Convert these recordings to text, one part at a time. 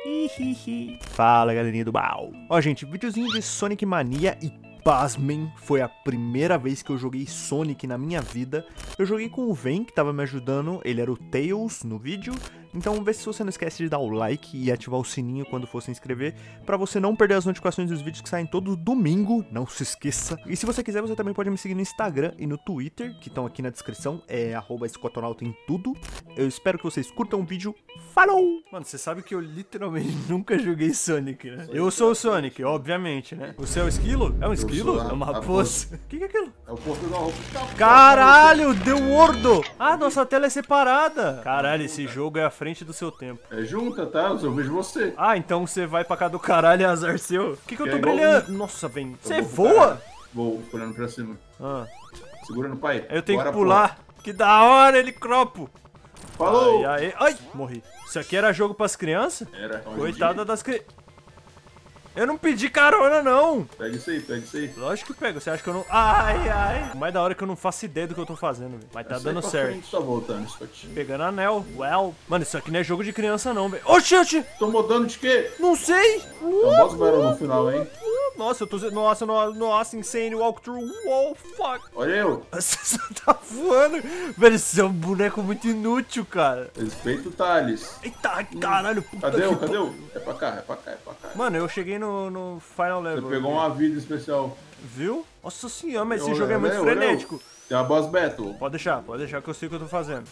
Fala, galerinha do mal. Ó, gente, videozinho de Sonic Mania e pasmem, foi a primeira vez que eu joguei Sonic na minha vida. Eu joguei com o Ven, que tava me ajudando, ele era o Tails no vídeo. Então vê se você não esquece de dar o like e ativar o sininho quando for se inscrever, pra você não perder as notificações dos vídeos que saem todo domingo, não se esqueça. E se você quiser, você também pode me seguir no Instagram e no Twitter, que estão aqui na descrição, é @escotonauta em tudo. Eu espero que vocês curtam o vídeo. Falou! Mano, você sabe que eu literalmente nunca joguei Sonic, né? Eu sou o Sonic, obviamente, né? Você é o esquilo? É um esquilo? É uma raposa. O que é aquilo? É o Portugal. Caralho, deu ordo! Ah, nossa tela é separada. Caralho, esse jogo é à frente do seu tempo. É junta, tá? Eu vejo você. Ah, então você vai pra cá do caralho, é azar seu. O que eu tô É brilhando? Nossa, vem. Você vou pro voa? caralho. Vou, olhando pra cima. Ah, Segura no pai. eu tenho Bora, que pular. Que da hora, ele cropo. pô. Falou! Ai, morri. Isso aqui era jogo pras crianças? Era. Coitada das crianças. Eu não pedi carona, não. Pega isso aí, pega isso aí. Lógico que pego. Você acha que eu não... Ai. O mais da hora é que eu não faço ideia do que eu tô fazendo, velho. Mas tá dando certo. Tá voltando, Scott. Pegando anel. Well. Mano, isso aqui não é jogo de criança, não, velho. Oxi! Tô mudando de quê? Não sei. Então bota o barulho no final, hein? Nossa, eu tô... Nossa, insane walkthrough. Wow, fuck. Olha eu. Você só tá voando. Velho, você é um boneco muito inútil, cara. Respeita o Thales. Eita, caralho. Puta Cadê que o? Cadê o? É pra cá, é pra cá, é pra cá. Mano, eu cheguei no final level. Você pegou uma vida especial. Viu? Nossa senhora, mas esse Olha, jogo é muito olha, frenético. Tem uma boss battle. Pode deixar que eu sei o que eu tô fazendo.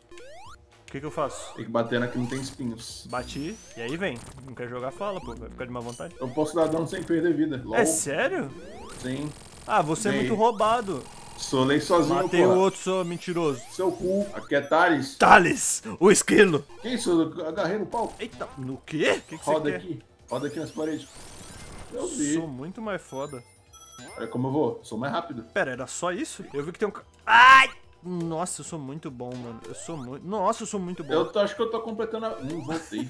O que eu faço? Tem que bater na que não tem espinhos. Bati, e aí vem. Não quer jogar, fala, pô. Vai ficar de má vontade. Eu posso dar dano sem perder vida. É sério? Sim. Ah, você é Bem. muito roubado. Solei sozinho, Matei o porra. outro, seu mentiroso. Seu cu. Aqui é Thales. Thales, o esquilo. Que isso? Eu agarrei no pau. Eita, no quê? O que você Roda quer? aqui. Roda aqui nas paredes. Eu vi. Sou muito mais foda. Olha como eu vou. Sou mais rápido. Pera, era só isso? Eu vi que tem um... Ai! Nossa, eu sou muito bom, mano. Nossa, eu sou muito bom. Eu acho que eu tô completando a... voltei.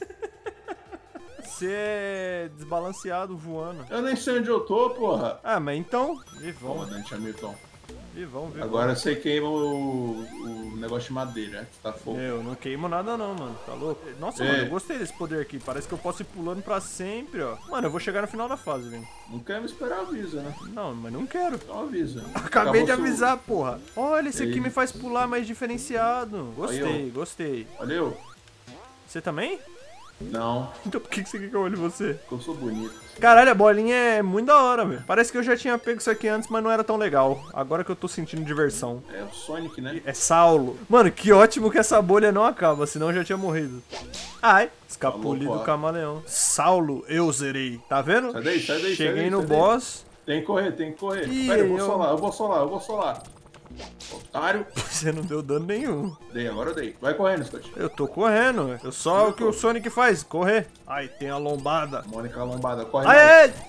Você é desbalanceado voando. Eu nem sei onde eu tô, porra. Ah, mas então... Vivão, Comandante Hamilton. vivão. Agora você queima o negócio de madeira. Tá fogo. Eu não queimo nada não, mano. Tá louco? Nossa, É. mano, eu gostei desse poder aqui. Parece que eu posso ir pulando pra sempre, ó. Mano, eu vou chegar no final da fase, velho. Não quer me esperar, avisa, né? Não, mas não quero. Então avisa. Acabei de Acabou seu- avisar, porra. Olha, esse aqui Ei. me faz pular mais diferenciado. Aí, Gostei. Olha eu. Você também? Não, Então por que você quer que eu olhe você? porque eu sou bonito. Caralho, a bolinha é muito da hora, velho. Parece que eu já tinha pego isso aqui antes, mas não era tão legal. Agora que eu tô sentindo diversão. É o Sonic, né? É Saulo. Mano, que ótimo que essa bolha não acaba, senão eu já tinha morrido. Ai, escapuli Falou, do pô. camaleão. Saulo, eu zerei. Tá vendo? Sai daí, sai daí, Cheguei sai daí, no sai daí. boss. Tem que correr, tem que correr. Ih, Pera, eu eu- vou solar. Otário. Você não deu dano nenhum. Dei, agora eu dei. Vai correndo, Scott. Eu tô correndo. Eu só o que o Sonic faz, correr. Ai, tem a lombada. Mônica lombada, corre Ai, mais. ai.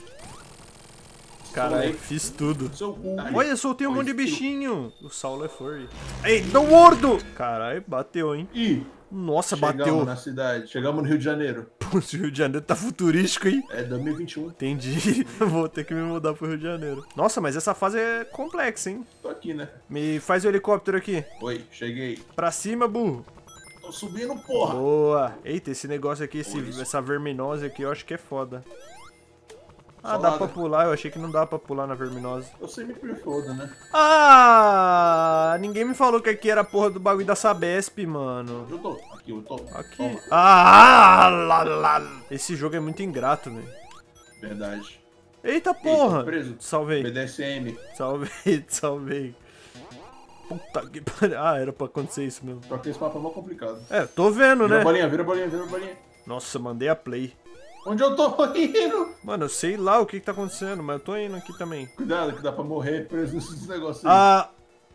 Caralho, Solei. fiz tudo. Seu cu. Olha, soltei um monte de Oi, bichinho. O Saulo é furry. Ei, não mordo! Caralho, bateu, hein? Ih, Nossa, chegamos bateu. na cidade. Chegamos no Rio de Janeiro. Pô, esse Rio de Janeiro tá futurístico, hein? É 2021. Entendi. Vou ter que me mudar pro Rio de Janeiro. Nossa, mas essa fase é complexa, hein? Tô aqui, né? Me faz o helicóptero aqui. Oi, cheguei. Pra cima, burro. Tô subindo, porra. Boa. Eita, esse negócio aqui, Isso. essa verminose aqui, eu acho que é foda. Ah, Só dá nada. pra pular. Eu achei que não dá pra pular na verminose. Eu sempre me foda, né? Ah! Ninguém me falou que aqui era a porra do bagulho da Sabesp, mano. Eu tô. Aqui, eu tô. Aqui. Toma. Ah! Lá. Esse jogo é muito ingrato, velho. Verdade. Eita porra! tô preso. Salvei. BDSM. Salvei. Puta que pariu. Ah, era pra acontecer isso mesmo. Só que esse mapa é mó complicado. É, tô vendo, Vira né? a bolinha, vira a bolinha, vira a bolinha. Nossa, mandei a play. Onde eu tô indo? Mano, eu sei lá o que tá acontecendo, mas eu tô indo aqui também. Cuidado que dá pra morrer preso nesses negócios aí. Ah!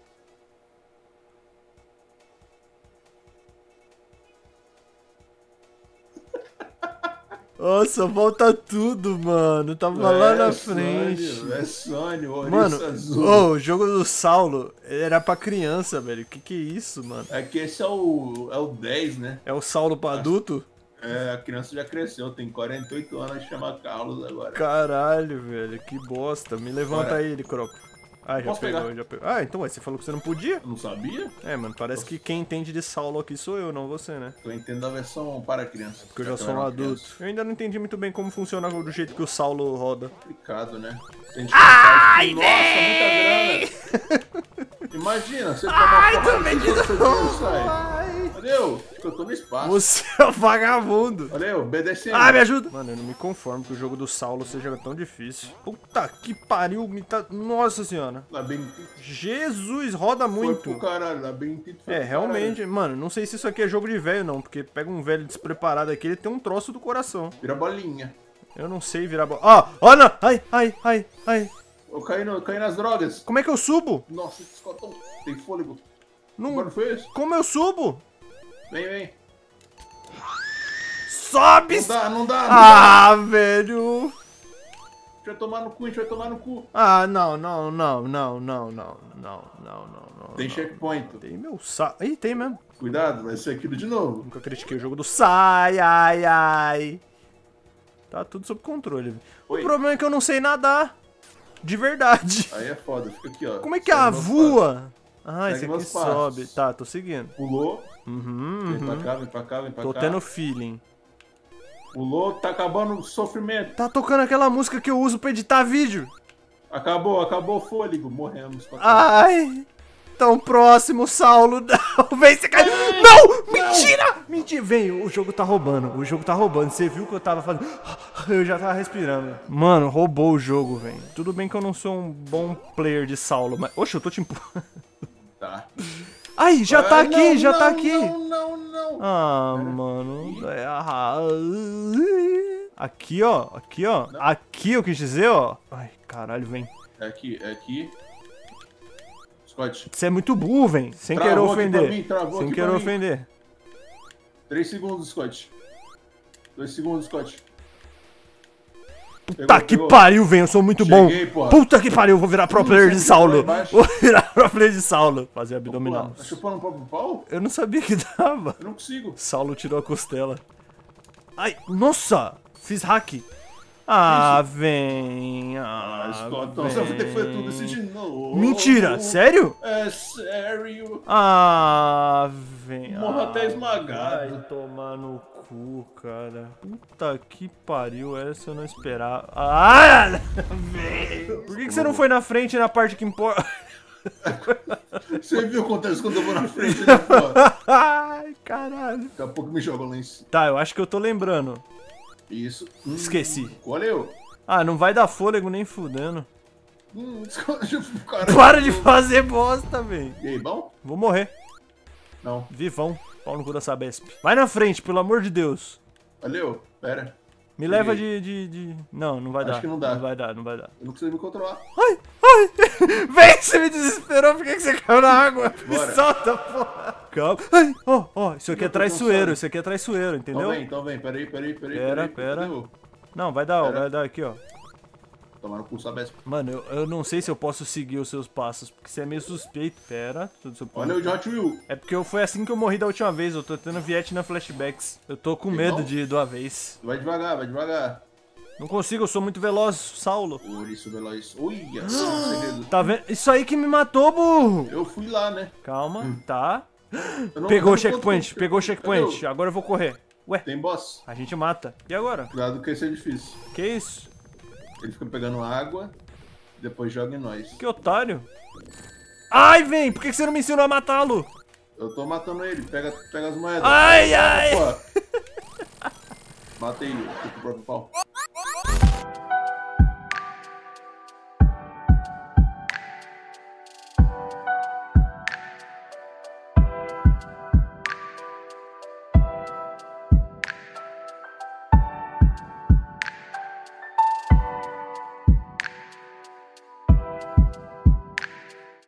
Nossa, volta tudo, mano. Tava lá na frente. É Sônia, o Mano, ouriço azul. o jogo do Saulo era pra criança, velho. Que é isso, mano? É que esse é o 10, né? É o Saulo pra adulto? É, a criança já cresceu, tem 48 anos, chama Carlos agora. Caralho, velho. Que bosta. Me levanta Bora. aí, ele croco. Ah, já Posso pegou, pegar? já pegou. Ah, então você falou que você não podia? Eu não sabia? É, mano, parece que quem entende de Saulo aqui sou eu, não você, né? Eu entendo a versão para criança. Porque eu já sou um adulto. Eu ainda não entendi muito bem como funciona do jeito que o Saulo roda. Complicado, né? Se a gente Ai, nossa, muita grana. Imagina, você toma uma porrada de você sai. Valeu, eu tô no espaço. Você é um vagabundo. Valeu, obedecendo. Ah, me ajuda. Mano, eu não me conformo que o jogo do Saulo seja tão difícil. Puta que pariu, me tá... Nossa senhora. Jesus, roda muito. Foi pro caralho, É, realmente, mano, não sei se isso aqui é jogo de velho não, porque pega um velho despreparado aqui, ele tem um troço do coração. Vira bolinha. Eu não sei virar bola. Ah, ó, não. Ai. Eu caí nas drogas. Como é que eu subo? Nossa, esse escotão tem fôlego. Não... Não foi isso? Como eu subo? Vem. Sobe! Não dá. Ah, velho. A gente vai tomar no cu. Ah, não. Tem checkpoint. Tem meu saco. Ih, tem mesmo. Cuidado, vai ser aquilo de novo. Nunca critiquei o jogo do sai, ai. Tá tudo sob controle. Oi. O problema é que eu não sei nadar. De verdade. Aí é foda, fica aqui, ó. Como é que a voa? Ah, esse Segue aqui meus passos. sobe. Tá, tô seguindo. Pulou. Vem Vem pra cá. Tô tendo feeling. Pulou, tá acabando o sofrimento. Tá tocando aquela música que eu uso pra editar vídeo. Acabou o fôlego. Morremos. Ai, tão próximo, Saulo. Não, vem, você caiu. Não, mentira. Mentira, vem, o jogo tá roubando. Você viu que eu tava fazendo... Eu já tava respirando. Mano, roubou o jogo, velho. Tudo bem que eu não sou um bom player de Saulo, mas... Oxe, eu tô te empurrando. Tá. Ai, já tá aqui, tá aqui. Não. Ah, mano. Aqui, ó. Aqui eu quis dizer, ó. Ai, caralho, vem. É aqui. Scott. Você é muito burro, velho. Sem querer ofender. Sem querer ofender. 3 segundos, Scott. 2 segundos, Scott. Puta que pariu, velho. Eu sou muito bom. Porra. Puta que pariu. Vou virar pro player de Saulo. Vou virar pro player de Saulo. Fazer abdominal. Tá chupando o próprio pau? Eu não sabia que dava. Eu não consigo. Saulo tirou a costela. Ai, nossa. Fiz hack. Ah, vem. Scott, você vai ter que fazer tudo isso de novo. Mentira, sério? É sério. Ah, vem. Morra até esmagado. Vai tomar no cu, cara. Puta que pariu, essa eu não esperava. Ah, velho. Por que você não foi na frente na parte que importa? Você viu o que acontece quando eu vou na frente, né, pô? Ai, caralho. Daqui a pouco me jogam lá em cima. Tá, eu acho que eu tô lembrando. Isso. Esqueci. Valeu. Ah, não vai dar fôlego nem fudendo. Caralho. Para de fazer bosta, velho. E aí, bom? Vou morrer. Não. Vivão. Pau no cu da Sabesp. Vai na frente, pelo amor de Deus. Valeu. Pera. Me leva de... Não, não vai dar. Acho que não dá. Não vai dar. Eu não consigo me controlar. Ai. Vem, você me desesperou. Por que você caiu na água? Me solta, porra. Calma. Ai, ó, isso aqui é traiçoeiro. Entendeu? Então vem. Peraí. Pera. Não, vai dar aqui, ó. Tomar no cu, sabe? Mano, eu não sei se eu posso seguir os seus passos, porque você é meio suspeito. Pera, tudo seu ponto. Olha o de Hot Wheel. É porque foi assim que eu morri da última vez, eu tô tendo Vietnam flashbacks. Eu tô com medo de ir de uma vez. Vai devagar. Não consigo, eu sou muito veloz, Saulo. Ouriço veloz. Uia, segredo. Tá vendo? Isso aí que me matou, burro. Eu fui lá, né? Calma, tá. Pegou o checkpoint. Agora eu vou correr. Ué, tem boss. a gente mata. E agora? Cuidado que esse é difícil. Que isso? Ele fica pegando água, depois joga em nós. Que otário. Ai, vem, por que você não me ensinou a matá-lo? Eu tô matando ele, pega as moedas. Ai. Matei ele, com o próprio pau.